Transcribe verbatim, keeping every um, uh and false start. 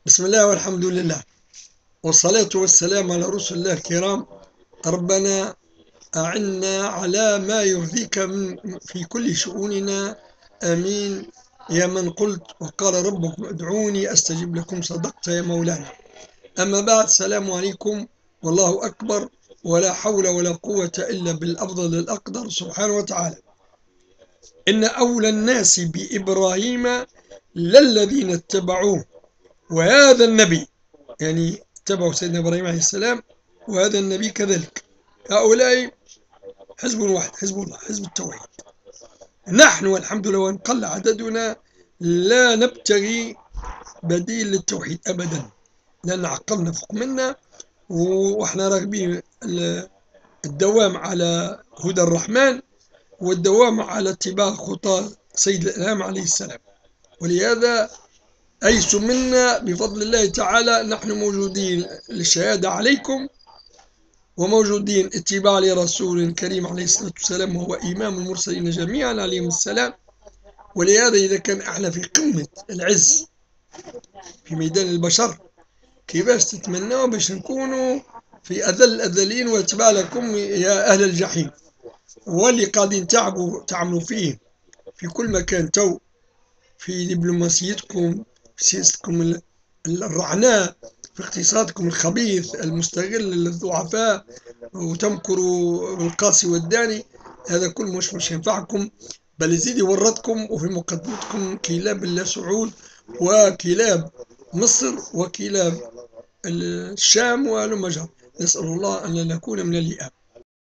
بسم الله والحمد لله، والصلاة والسلام على رسل الله الكرام. ربنا أعنا على ما يرضيك من في كل شؤوننا. آمين. يا من قلت وقال ربكم ادعوني أستجب لكم، صدقت يا مولانا. أما بعد، السلام عليكم والله أكبر، ولا حول ولا قوة إلا بالأفضل الأقدر سبحانه وتعالى. إن أولى الناس بإبراهيم للذين اتبعوه وهذا النبي، يعني اتبعوا سيدنا إبراهيم عليه السلام وهذا النبي كذلك. هؤلاء حزب واحد، حزب الله، حزب التوحيد. نحن والحمد لله وإن قل عددنا لا نبتغي بديل للتوحيد أبدا، لأن عقلنا فوق منا وإحنا راغبين الدوام على هدى الرحمن والدوام على اتباع خطى سيد الأنام عليه السلام. ولهذا أيس منا بفضل الله تعالى نحن موجودين للشهادة عليكم، وموجودين اتباع لرسول كريم عليه الصلاة والسلام وهو إمام المرسلين جميعا عليهم السلام. ولهذا إذا كان احنا في قمة العز في ميدان البشر، كيفاش تتمنوا باش نكونوا في أذل الأذلين واتباع لكم يا أهل الجحيم؟ واللي قاعدين تعبوا تعملوا فيه في كل مكان تو، في دبلوماسيتكم، في سياستكم الرعناء، في اقتصادكم الخبيث المستغل للضعفاء، وتمكروا بالقاسي والداني. هذا كل مش مش ينفعكم، بل يزيد يورطكم، وفي مقدمتكم كلاب الله سعود وكلاب مصر وكلاب الشام وهلم جرى. نسأل الله أن لا نكون من اليئام.